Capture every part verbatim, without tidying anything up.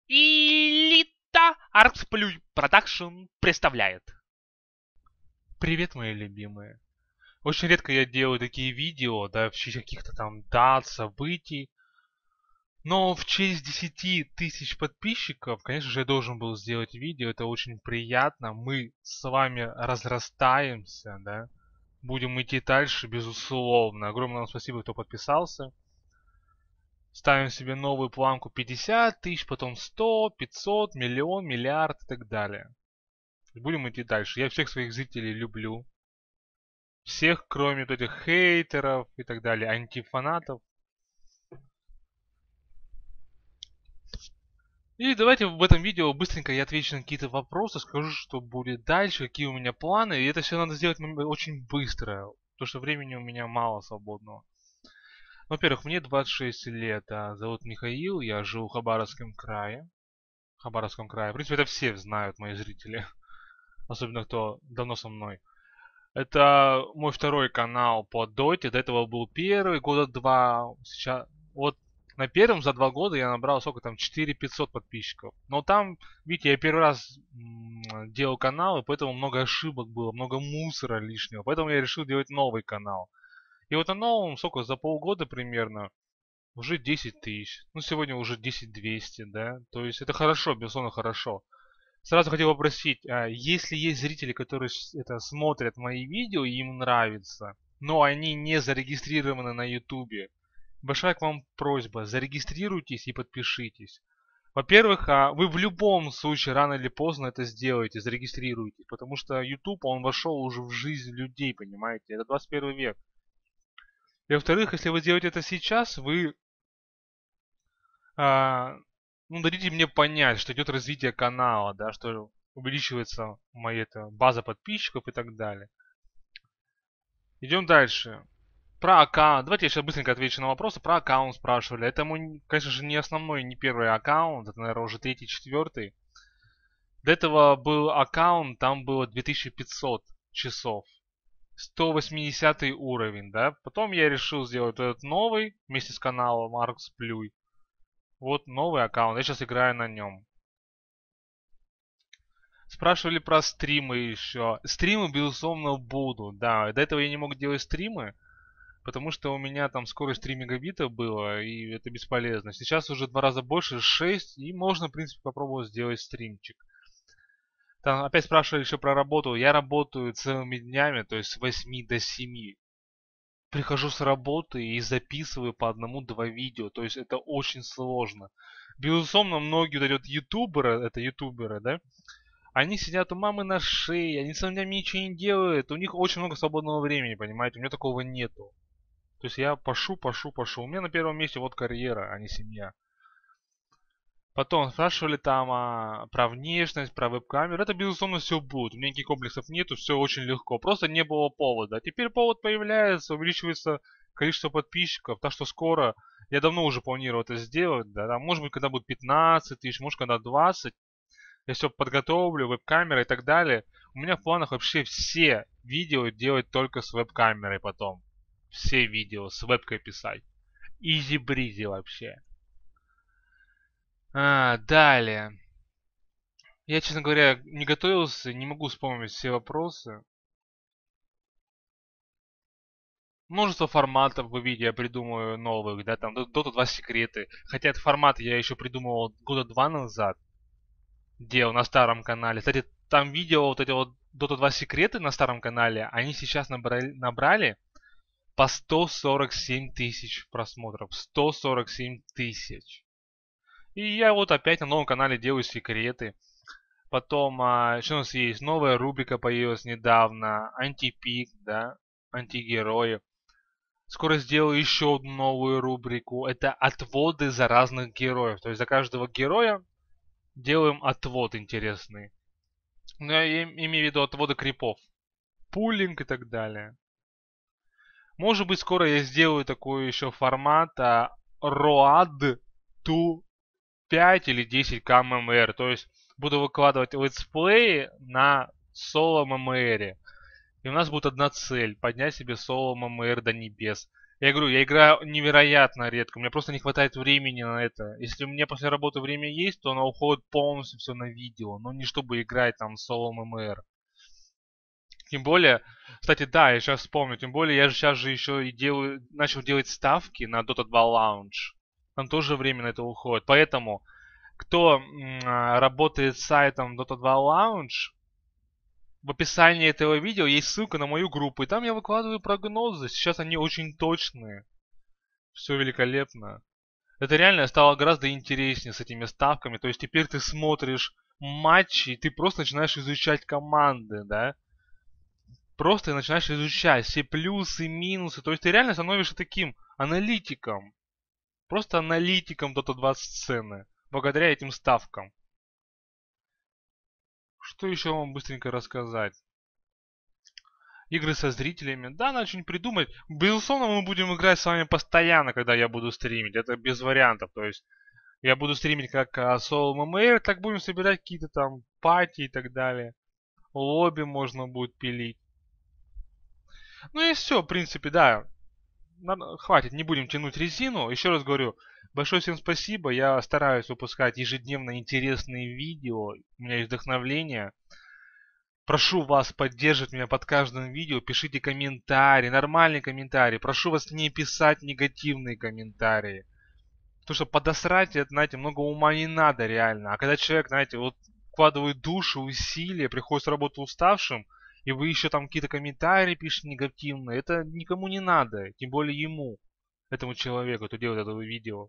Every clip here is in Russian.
Элита Арксплюй Продакшн представляет. Привет, мои любимые. Очень редко я делаю такие видео, да, в честь каких-то там дат, событий. Но в честь десяти тысяч подписчиков, конечно же, я должен был сделать видео. Это очень приятно. Мы с вами разрастаемся, да. Будем идти дальше, безусловно. Огромное вам спасибо, кто подписался. Ставим себе новую планку пятьдесят тысяч, потом сто, пятьсот, миллион, миллиард и так далее. Будем идти дальше. Я всех своих зрителей люблю. Всех, кроме вот этих хейтеров и так далее, антифанатов. И давайте в этом видео быстренько я отвечу на какие-то вопросы, скажу, что будет дальше, какие у меня планы. И это все надо сделать очень быстро, потому что времени у меня мало свободного. Во-первых, мне двадцать шесть лет, а, зовут Михаил, я живу в Хабаровском крае. В Хабаровском крае. В принципе, это все знают, мои зрители. Особенно, кто давно со мной. Это мой второй канал по доте. До этого был первый, года два. Сейчас, вот на первом за два года я набрал, сколько там, четыре тысячи пятьсот подписчиков. Но там, видите, я первый раз делал канал, и поэтому много ошибок было, много мусора лишнего. Поэтому я решил делать новый канал. И вот на новом, сколько, за полгода примерно, уже десять тысяч. Ну, сегодня уже десять двести, да. То есть это хорошо, безусловно, хорошо. Сразу хотел попросить, а, если есть зрители, которые это смотрят мои видео и им нравится, но они не зарегистрированы на ютубе, большая к вам просьба, зарегистрируйтесь и подпишитесь. Во-первых, а, вы в любом случае рано или поздно это сделаете, зарегистрируйтесь, потому что YouTube, он вошел уже в жизнь людей, понимаете, это двадцать первый век. И во-вторых, если вы делаете это сейчас, вы а, ну, дадите мне понять, что идет развитие канала, да, что увеличивается моя это, база подписчиков и так далее. Идем дальше. Про аккаунт. Давайте я сейчас быстренько отвечу на вопросы. Про аккаунт спрашивали. Это мой, конечно же, не основной, не первый аккаунт. Это, наверное, уже третий, четвертый. До этого был аккаунт, там было две тысячи пятьсот часов. сто восьмидесятый уровень, да. Потом я решил сделать этот новый вместе с каналом Арксплюй. Вот новый аккаунт. Я сейчас играю на нем. Спрашивали про стримы еще. Стримы, безусловно, будут. Да, до этого я не мог делать стримы, потому что у меня там скорость три мегабита было, и это бесполезно. Сейчас уже в два раза больше, шесть, и можно, в принципе, попробовать сделать стримчик. Там опять спрашивали еще про работу. Я работаю целыми днями, то есть с восьми до семи. Прихожу с работы и записываю по одному-два видео. То есть это очень сложно. Безусловно, многие вот эти вот ютуберы, это ютуберы, да, они сидят у мамы на шее, они сами ничего не делают. У них очень много свободного времени, понимаете? У меня такого нету. То есть я пошу, пошу, пошу. У меня на первом месте вот карьера, а не семья. Потом спрашивали там а, про внешность, про веб-камеру. Это, безусловно, все будет. У меня никаких комплексов нету, все очень легко. Просто не было повода. А теперь повод появляется, увеличивается количество подписчиков. Так что скоро, я давно уже планирую это сделать. Да, там, может быть, когда будет пятнадцать тысяч, может, когда двадцать. Я все подготовлю, веб-камера и так далее. У меня в планах вообще все видео делать только с веб-камерой потом. Все видео с вебкой писать. Изи-бризи вообще. А, далее. Я, честно говоря, не готовился, не могу вспомнить все вопросы. Множество форматов в видео я придумаю новых, да, там Dota два секреты. Хотя этот формат я еще придумывал года два назад. Делал на старом канале. Кстати, там видео, вот эти вот Dota два секреты на старом канале, они сейчас набрали, набрали по сто сорок семь тысяч просмотров. сто сорок семь тысяч. И я вот опять на новом канале делаю секреты. Потом, а, что у нас есть? Новая рубрика появилась недавно. Антипик, да? Антигерои. Скоро сделаю еще одну новую рубрику. Это отводы за разных героев. То есть за каждого героя делаем отвод интересный. Ну, я имею в виду отводы крипов. Пулинг и так далее. Может быть, скоро я сделаю такой еще формат а, роад ту пять или десять ка эм эм эр. То есть буду выкладывать летсплеи на соло эм эм эр. И у нас будет одна цель. Поднять себе соло эм эм эр до небес. Я говорю, я играю невероятно редко. У меня просто не хватает времени на это. Если у меня после работы время есть, то оно уходит полностью все на видео. Но не чтобы играть там соло эм эм эр. Тем более, кстати, да, я сейчас вспомню. Тем более, я же сейчас же еще и делаю, начал делать ставки на Dota два Lounge. Там тоже время на это уходит. Поэтому, кто м, а, работает с сайтом Dota два Lounge, в описании этого видео есть ссылка на мою группу. И там я выкладываю прогнозы. Сейчас они очень точные. Все великолепно. Это реально стало гораздо интереснее с этими ставками. То есть теперь ты смотришь матчи, и ты просто начинаешь изучать команды, да? Просто начинаешь изучать все плюсы, минусы. То есть ты реально становишься таким аналитиком. Просто аналитиком Dota два сцены. Благодаря этим ставкам. Что еще вам быстренько рассказать? Игры со зрителями. Да, надо что-нибудь придумать. Безусловно, мы будем играть с вами постоянно, когда я буду стримить. Это без вариантов. То есть я буду стримить как соло эм эм эр, так будем собирать какие-то там пати и так далее. Лобби можно будет пилить. Ну и все, в принципе, да. Надо, хватит, не будем тянуть резину. Еще раз говорю, большое всем спасибо. Я стараюсь выпускать ежедневно интересные видео. У меня есть вдохновление. Прошу вас поддерживать меня под каждым видео. Пишите комментарии, нормальные комментарии. Прошу вас не писать негативные комментарии. Потому что подосрать, это, знаете, много ума не надо реально. А когда человек, знаете, вот вкладывает душу, усилия, приходит с работы уставшим, и вы еще там какие-то комментарии пишете негативные, это никому не надо. Тем более ему, этому человеку, кто делает это видео.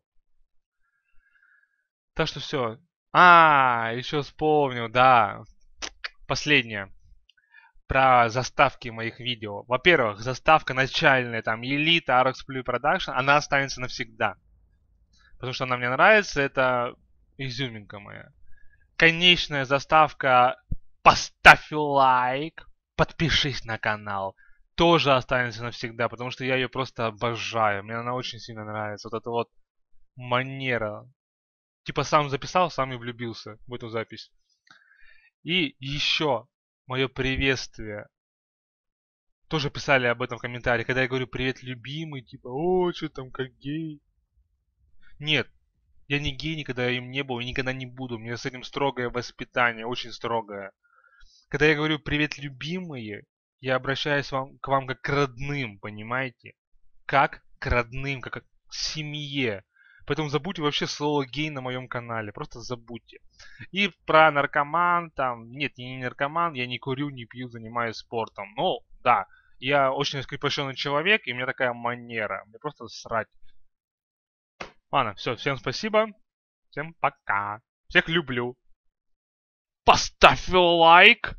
Так что все. А, еще вспомнил, да. Последнее. Про заставки моих видео. Во-первых, заставка начальная, там, Elite, ар икс Blue Production, она останется навсегда. Потому что она мне нравится, это изюминка моя. Конечная заставка, поставь лайк, подпишись на канал, тоже останется навсегда, потому что я ее просто обожаю. Мне она очень сильно нравится. Вот эта вот манера. Типа сам записал, сам и влюбился в эту запись. И еще мое приветствие. Тоже писали об этом в комментариях. Когда я говорю привет, любимый, типа, о, что там, как гей. Нет, я не гей, никогда им не был и никогда не буду. У меня с этим строгое воспитание, очень строгое. Когда я говорю привет, любимые, я обращаюсь вам, к вам как к родным, понимаете? Как к родным, как к семье. Поэтому забудьте вообще слово гей на моем канале. Просто забудьте. И про наркоман там. Нет, я не наркоман, я не курю, не пью, занимаюсь спортом. Ну, да, я очень раскрепощенный человек, и у меня такая манера. Мне просто срать. Ладно, все, всем спасибо. Всем пока. Всех люблю. Поставь лайк.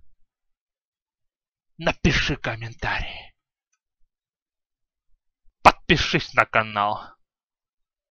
Напиши комментарий. Подпишись на канал.